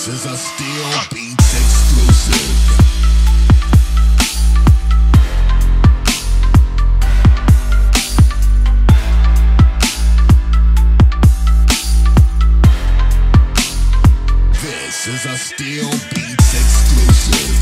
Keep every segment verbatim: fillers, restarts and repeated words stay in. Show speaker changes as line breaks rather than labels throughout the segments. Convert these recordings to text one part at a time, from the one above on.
This is a Steel Beats exclusive. This is a Steel Beats exclusive.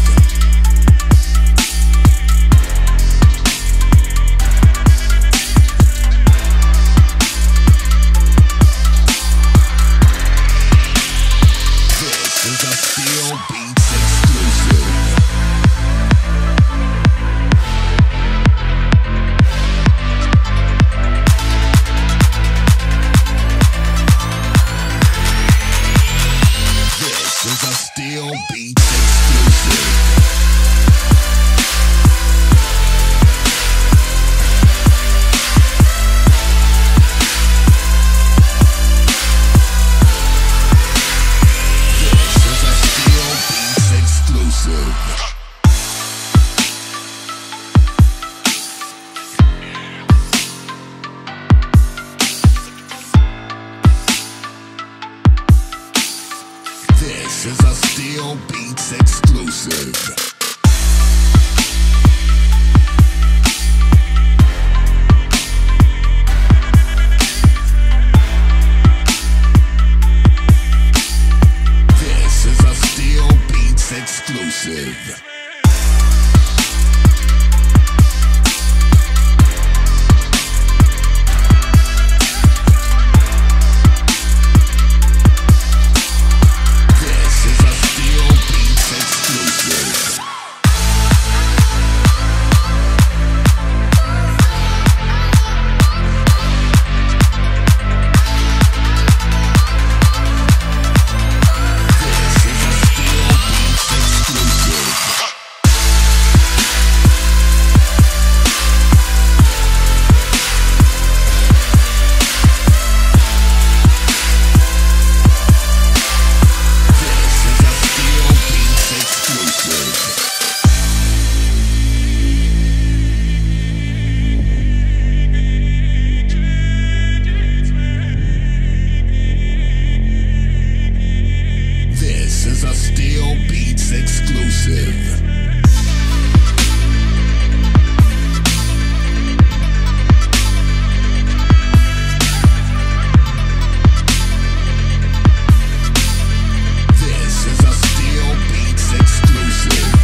This is a Steel Beats exclusive. This is a Steel Beats exclusive. This is a Steel Beats exclusive. This is a Steel Beats exclusive. This is a Steel Beats exclusive. This is a Steel Beats exclusive.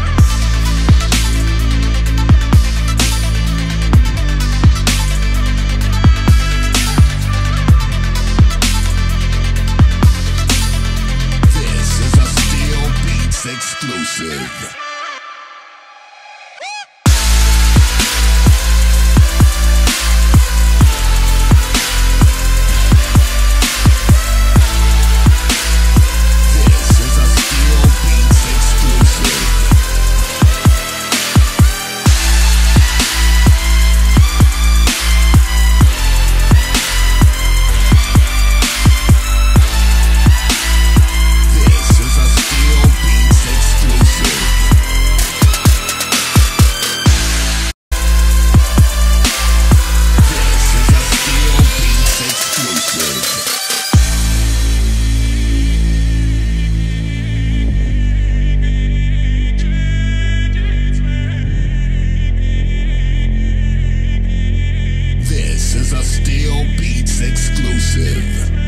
Exclusive. This is a Steel Beats exclusive.